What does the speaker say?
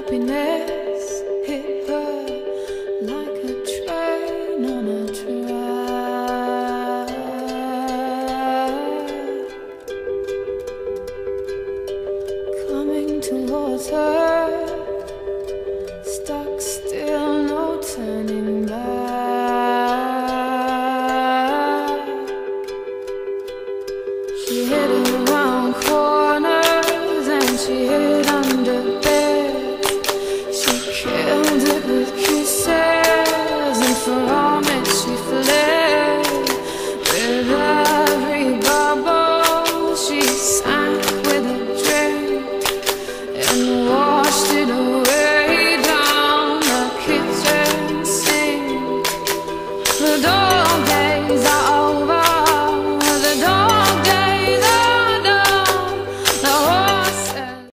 happiness hit her like a train on a track, coming towards her, stuck still, no turning back. She hid around corners and she hid under beds. She killed it with kisses, and from it she fled. With every bubble she sank with a drink and washed it away down the kitchen sink. The door